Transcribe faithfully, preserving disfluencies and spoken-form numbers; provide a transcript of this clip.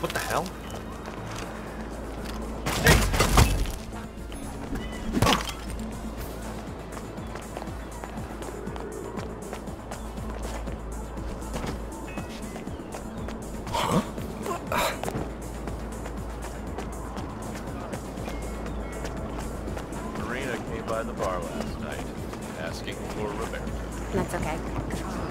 What the hell? Marina came by the bar last night, asking for Roberto. That's okay.